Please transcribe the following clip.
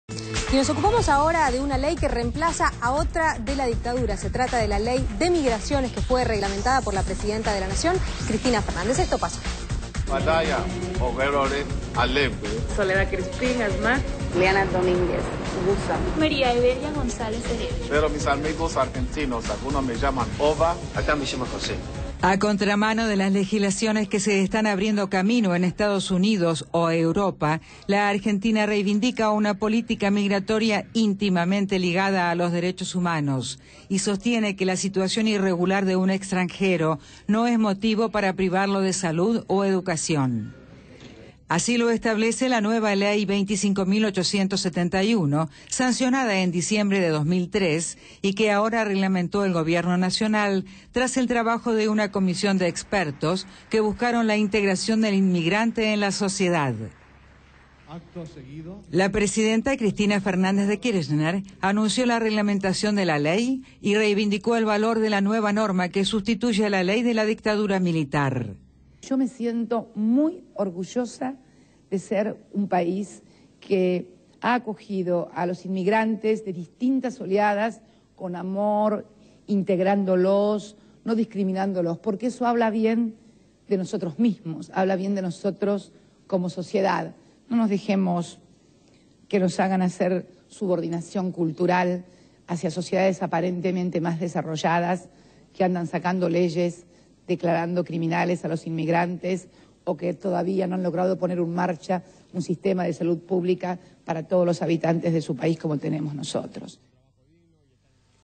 Y nos ocupamos ahora de una ley que reemplaza a otra de la dictadura. Se trata de la ley de migraciones que fue reglamentada por la presidenta de la Nación, Cristina Fernández. Esto pasó. Batalla, Oguerore, Alepe. Soledad Crispín, Asmar. Liana Domínguez, Gusa. María Evelia González Heredia. Pero mis amigos argentinos, algunos me llaman Ova. Acá me llamo José. A contramano de las legislaciones que se están abriendo camino en Estados Unidos o Europa, la Argentina reivindica una política migratoria íntimamente ligada a los derechos humanos y sostiene que la situación irregular de un extranjero no es motivo para privarlo de salud o educación. Así lo establece la nueva Ley 25.871, sancionada en diciembre de 2003 y que ahora reglamentó el Gobierno Nacional tras el trabajo de una comisión de expertos que buscaron la integración del inmigrante en la sociedad. La presidenta Cristina Fernández de Kirchner anunció la reglamentación de la ley y reivindicó el valor de la nueva norma que sustituye a la ley de la dictadura militar. Yo me siento muy orgullosa de ser un país que ha acogido a los inmigrantes de distintas oleadas con amor, integrándolos, no discriminándolos, porque eso habla bien de nosotros mismos, habla bien de nosotros como sociedad. No nos dejemos que nos hagan hacer subordinación cultural hacia sociedades aparentemente más desarrolladas que andan sacando leyes, declarando criminales a los inmigrantes o que todavía no han logrado poner en marcha un sistema de salud pública para todos los habitantes de su país como tenemos nosotros.